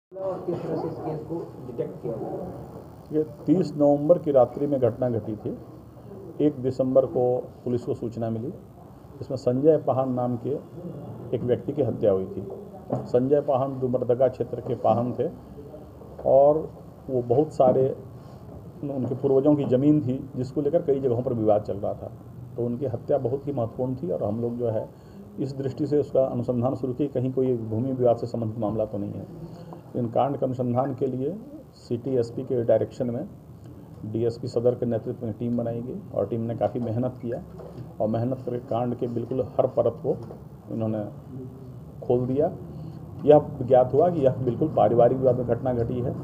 और किस तरह से इस केस को डिटेक्ट किया गया? ये 30 नवंबर की रात्रि में घटना घटी थी। 1 दिसंबर को पुलिस को सूचना मिली। इसमें संजय पाहन नाम के एक व्यक्ति की हत्या हुई थी। संजय पाहन डुमरदगा क्षेत्र के पाहन थे और वो बहुत सारे उनके पूर्वजों की ज़मीन थी जिसको लेकर कई जगहों पर विवाद चल रहा था। तो उनकी हत्या बहुत ही महत्वपूर्ण थी और हम लोग जो है इस दृष्टि से उसका अनुसंधान शुरू किए, कहीं कोई भूमि विवाद से संबंधित मामला तो नहीं है। इन कांड के अनुसंधान के लिए सिटी एसपी के डायरेक्शन में डीएसपी सदर के नेतृत्व में टीम बनाई गई और टीम ने काफ़ी मेहनत किया और मेहनत करके कांड के बिल्कुल हर परत को इन्होंने खोल दिया। यह ज्ञात हुआ कि यह बिल्कुल पारिवारिक विवाद में घटना घटी है।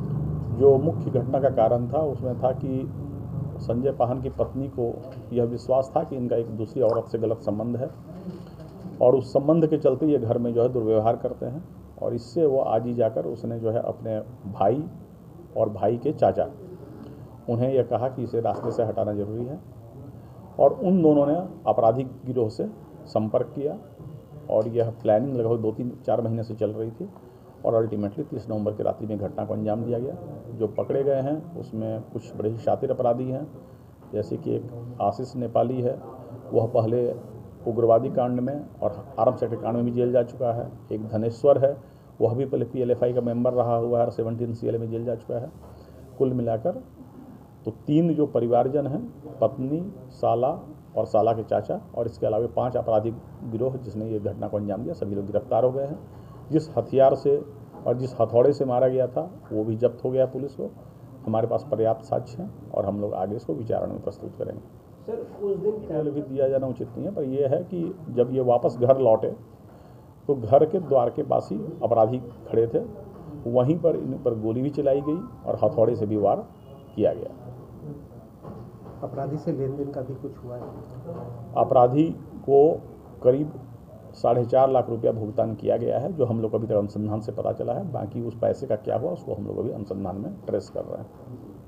जो मुख्य घटना का कारण था उसमें था कि संजय पाहन की पत्नी को यह विश्वास था कि इनका एक दूसरी औरत से गलत संबंध है और उस संबंध के चलते ये घर में जो है दुर्व्यवहार करते हैं और इससे वो आज ही जाकर उसने जो है अपने भाई और भाई के चाचा उन्हें यह कहा कि इसे रास्ते से हटाना जरूरी है और उन दोनों ने आपराधिक गिरोह से संपर्क किया और यह प्लानिंग लगभग 2-3-4 महीने से चल रही थी और अल्टीमेटली 30 नवंबर की रात्रि में घटना को अंजाम दिया गया। जो पकड़े गए हैं उसमें कुछ बड़े ही शातिर अपराधी हैं, जैसे कि एक आशीष नेपाली है, वह पहले उग्रवादी कांड में और आर्म्स एक्ट कांड में भी जेल जा चुका है। एक धनेश्वर है, वह भी पहले PLFI का मेंबर रहा हुआ है और 17 CL में जेल जा चुका है। कुल मिलाकर तो 3 जो परिवारजन हैं, पत्नी, साला और साला के चाचा और इसके अलावा 5 आपराधिक गिरोह जिसने ये घटना को अंजाम दिया, सभी लोग गिरफ्तार हो गए हैं। जिस हथियार से और जिस हथौड़े से मारा गया था वो भी जब्त हो गया पुलिस को। हमारे पास पर्याप्त साक्ष्य हैं और हम लोग आगे इसको विचारणा में प्रस्तुत करेंगे। सर उस दिन पहले भी दिया जाना उचित नहीं है, पर यह है कि जब ये वापस घर लौटे तो घर के द्वार के पास ही अपराधी खड़े थे, वहीं पर इन पर गोली भी चलाई गई और हथौड़े से भी वार किया गया। अपराधी से लेन देन का भी कुछ हुआ है? अपराधी को करीब 4.5 लाख रुपया भुगतान किया गया है, जो हम लोग अभी तक अनुसंधान से पता चला है। बाकी उस पैसे का क्या हुआ उसको हम लोग अभी अनुसंधान में ट्रेस कर रहे हैं।